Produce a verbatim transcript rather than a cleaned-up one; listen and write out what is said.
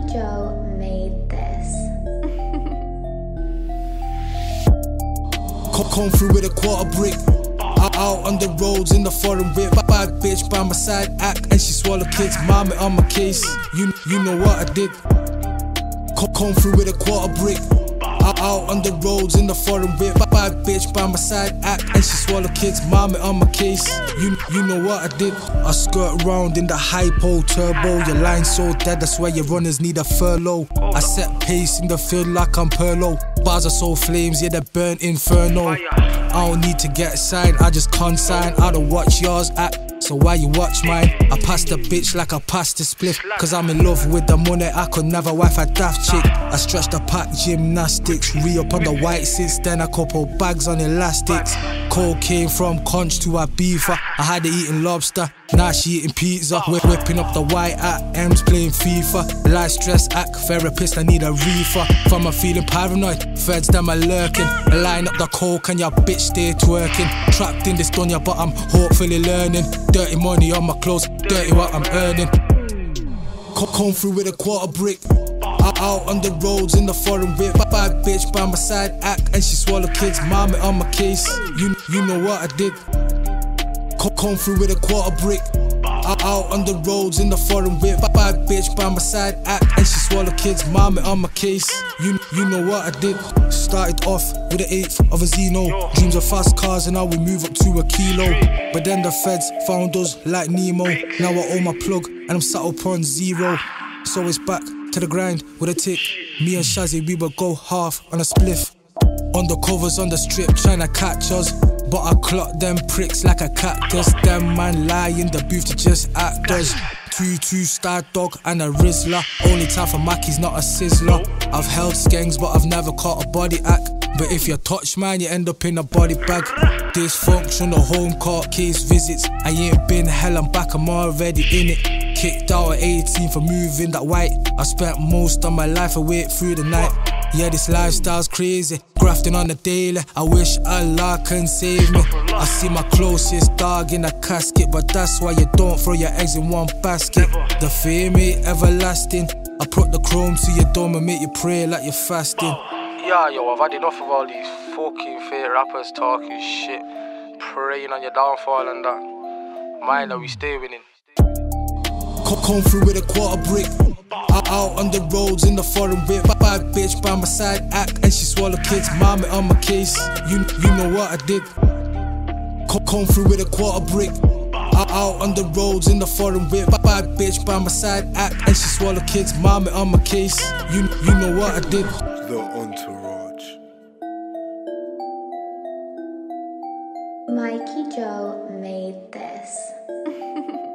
Joe made this. Come through with a quarter brick. Out, out on the roads in the foreign whip. Bad bitch by my side, act and she swallow kids. Mommy on my case, you you know what I did. Come through with a quarter brick. Out, out on the roads in the foreign whip. Bad bitch by my side, act and she swallow kids. Mommy on my case, you you know what I did. I skirt around in the hypo turbo. Your line so dead, that's why your runners need a furlough. I set pace in the field like I'm Perlo. Bars are so flames, yeah, they're burnt inferno. I don't need to get signed, I just consign. I don't watch yours act, so why you watch mine? I pass the bitch like I passed the spliff, cause I'm in love with the money, I could never wife a daft chick. I stretch the pack, gymnastics, re-up on the white since then a couple bags on elastics. Cocaine from conch to Ibiza, I had her eating lobster, now she eating pizza. Whip, whipping up the white at M's playing FIFA. Life stress act, therapist, I need a reefer. From a feeling paranoid, feds them are lurking. I line up the coke and your bitch stay twerking. Trapped in this dunya but I'm hopefully learning. Dirty money on my clothes, dirty what I'm earning. Come through with a quarter brick. Out, out on the roads in the foreign whip. Bad bitch by my side, act and she swallow kids. Mommy on my case, you you know what I did. Come through with a quarter brick. Out, out on the roads in the foreign whip. Bad bitch by my side, act and she swallow kids. Mommy on my case, you you know what I did. Started off with the eighth of a Zeno. Dreams of fast cars and now we move up to a kilo. But then the feds found us like Nemo. Now I own my plug and I'm sat up on zero. So it's back to the grind with a tick. Me and Shazzy, we would go half on a spliff. Undercovers on the strip tryna catch us, but I clock them pricks like a cactus. Them man lie in the booth to just act us. two two star dog and a Rizzler. Only time for Mackie's not a sizzler. I've held skanks but I've never caught a body act. But if you touch mine you end up in a body bag. Dysfunctional home court case visits. I ain't been hell, I'm back, I'm already in it. Kicked out at eighteen for moving that white. I spent most of my life awake through the night. Yeah, this lifestyle's crazy, grafting on the daily. I wish Allah can save me. I see my closest dog in a casket, but that's why you don't throw your eggs in one basket. The fame ain't everlasting. I put the chrome to your dome and make you pray like you're fasting. Yeah, yo, I've had enough of all these fucking fake rappers talking shit, praying on your downfall and that. Mind that we stay winning. Come through with a quarter brick. Out, out on the roads in the foreign whip. Bad bitch by my side, act and she swallow kids. Mommy on my case, you you know what I did. Come through with a quarter brick. Out, out on the roads in the foreign whip. Bad bitch by my side, act and she swallow kids. Mommy on my case, you you know what I did. The Entourage. Mikey Joe made this.